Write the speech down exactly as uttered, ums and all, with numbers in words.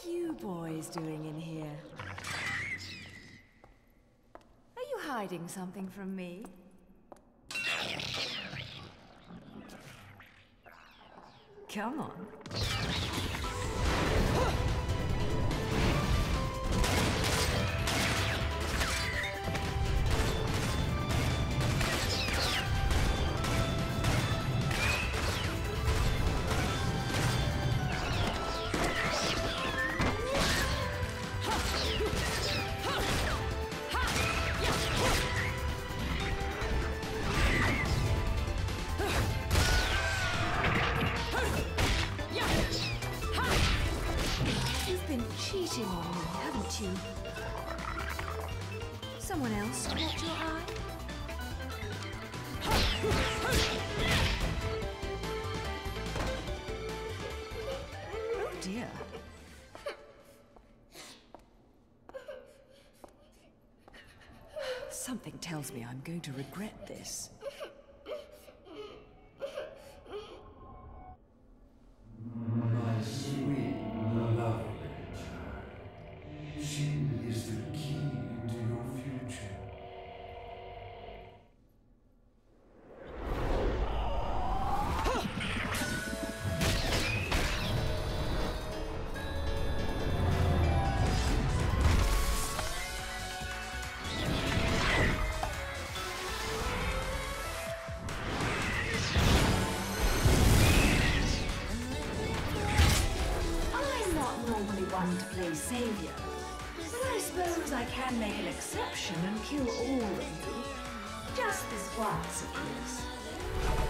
you boys doing in here? Are you hiding something from me? Come on. Cheating on me, haven't you? Someone else caught your eye? Oh dear. Something tells me I'm going to regret this. My sweet, lovely child. She is the key to your future. One to play savior, but I suppose I can make an exception and kill all of you. Just this once, of course.